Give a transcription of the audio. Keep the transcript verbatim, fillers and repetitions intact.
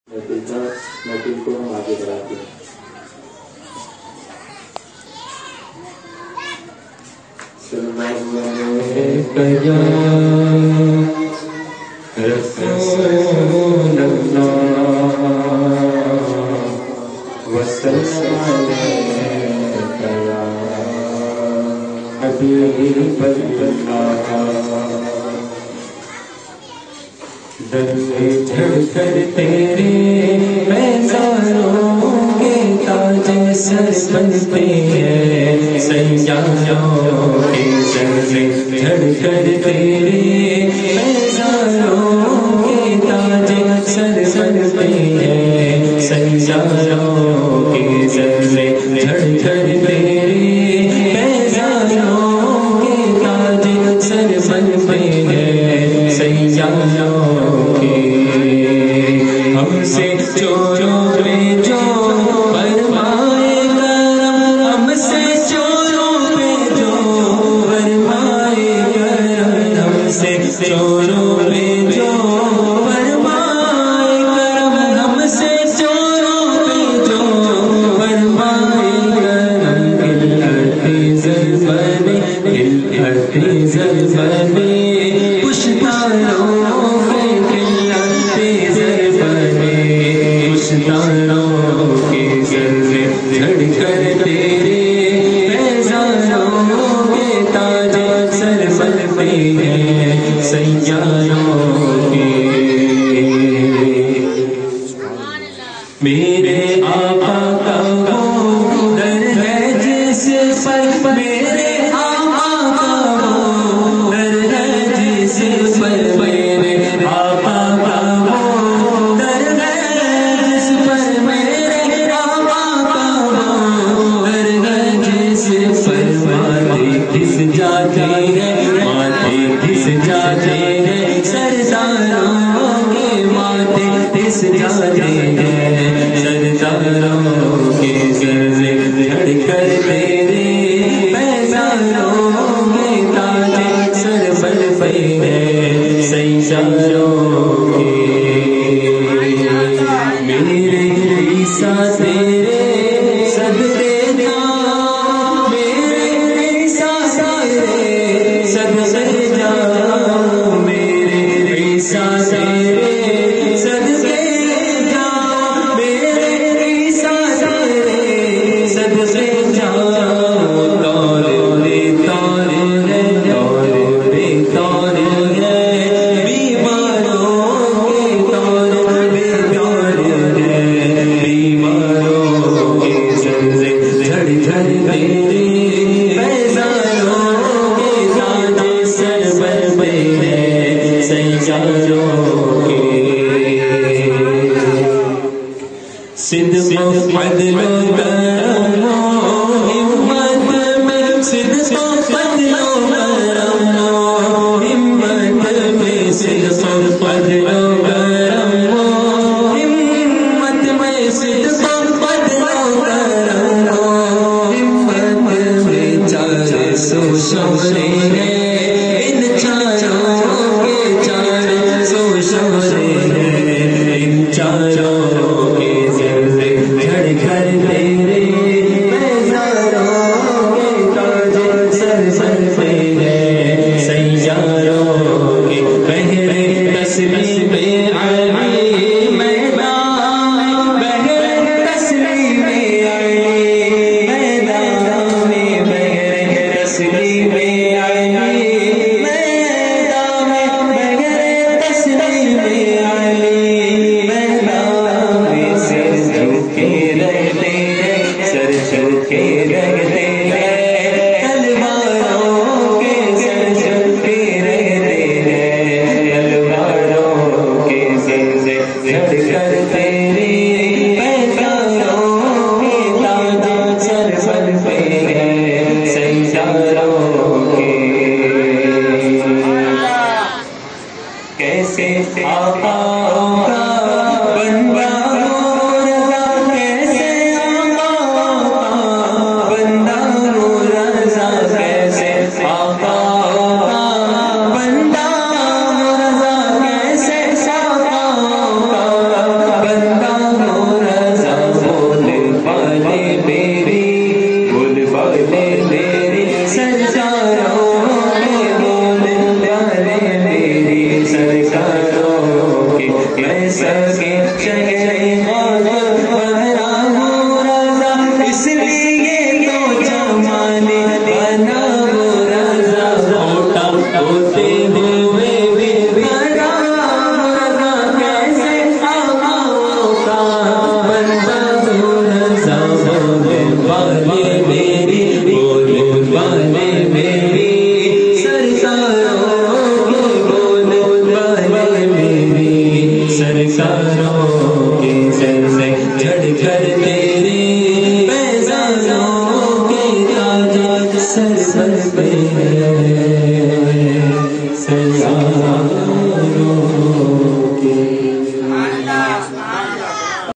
महफिल को हम आगे बढ़ाते हैं। दर्रे झड़ कर तेरे पैजारों के ताज सर बनते हैं, सैयारों के दर्रे झड़ कर तेरे पैजारों के ताज सर बनते हैं, सैयारों के दर्रे झड़ कर तेरे पैजारों के ताज सर बनते हैं, सैयारों हमसे चोरों पे जो बरमाए करम, हमसे चोरों पे जो बरमाए करम, हमसे चोरों पे जो बरमाए करम, हमसे चोरों पे जो बरमाए करम, गिलहटी ज़रबने गिलहटी ज़रबने पुश्तारों पुश्तारों के ज़र्रे झड़ कर तेरे पैजारों के ताज सर बनते हैं, सैयारों के मेरे आका का वो दर है जिस पर मेरे आका का वो दर है जिस पर मेरे आका का वो दर है जिस पर मेरे आका का वो दर है जिस पर माथे घिस जाते हैं, माथे घिस जाते हैं, सरदारों के माथे घिस जाते हैं, सरदारों के ज़र्रे झड़ कर तेरे पैजारों के ताज सर बनते हैं, सैयारों के मेरे ईसा तेरे सदके जा, मेरे ईसा तेरे सदके जा, मेरे ईसा तेरे सदके जा, मेरे ईसा तेरे सदके जा, तौरे तौरे है तौरे तौरे है, बीमारों के तौरे तौरे है, बीमारों के ज़र्रे झड़ झड़ तेरे पैजारों के ताज सर बनते हैं, सैयारों के सिद्क़ो अदलो करमो हिम्मत में, सिद्क़ो अदलो करमो हिम्मत में, सिद्क़ो अदलो करमो हिम्मत में, सिद्क़ो अदलो करमो हिम्मत में, चार सौ शौरे हैं इन चारों के, चार सौ शौरे हैं इन चारों के ज़र्रे झड़ कर तेरे पैजारों के ताज सर बनते हैं, सैयारों के बहरे तस्लीमे अली मैदान, बहरे तस्लीमे अली मैदान, बहरे तस्लीमे अली मैदान, बहरे तस्लीमे अली मैदान, सर झुके रहते हैं, सर झुके रहते हैं, तलवारों के सर झुके रहते हैं, तलवारों के ज़र्रे झड़ कर तेरे पैजारों के ताज सर बनते हैं, सैयारों के कैसे आका का बंदा हो रज़ा, कैसे आका का बंदा हो रज़ा, कैसे आका का बंदा हो रज़ा, कैसे आका का बंदा کے چہرے بہرا ہو رضا اس لیے تو جمانے بنا ہو رضا ہوتا ہوتے ہوئے بھی بنا رضا کیسے آقاؤں کا بندہ ہو رضا بولے والے میری بولے والے میری سرکاروں کے بولے والے میری سرکاروں کے سر سے چڑھ کر تیرے پیزانوں کے تاج سر پر پہ